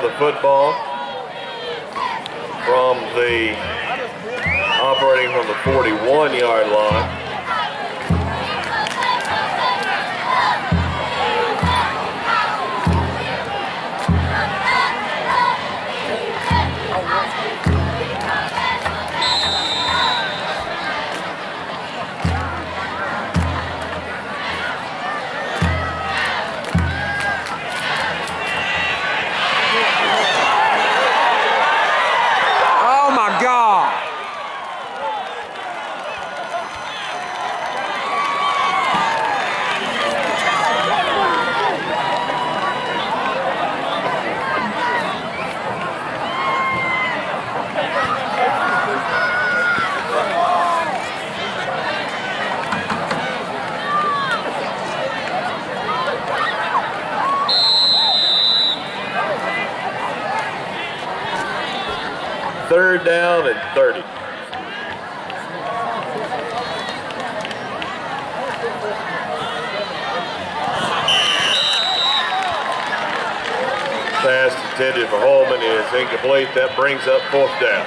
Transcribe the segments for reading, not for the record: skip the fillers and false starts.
the football from the operating from the 41-yard line. Third down and 30. Pass intended for Holman is incomplete. That brings up fourth down.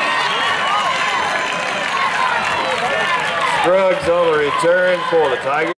Scruggs on the return for the Tigers.